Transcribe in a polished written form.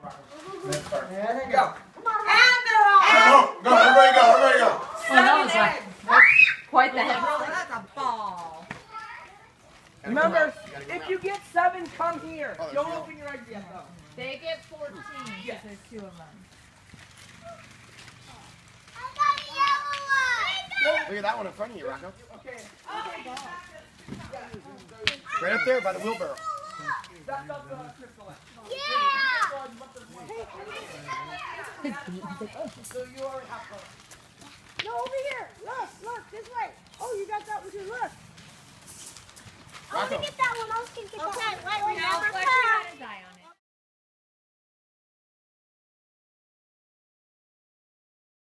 There they go. Come on, and they're all. Go, everybody go, everybody go. Oh, that was quite the head. That's a ball. Remember, if you get 7, come here. Don't open your eggs yet, though. They get 14 because there's 2 of them. Look at that one in front of you, Rocco. Okay. Right up there by the wheelbarrow. That's up the crystal. So you already have to. No, over here. Look, this way. Oh, you got that one too. Look. I want to get that one. I was going to get that one. Remember,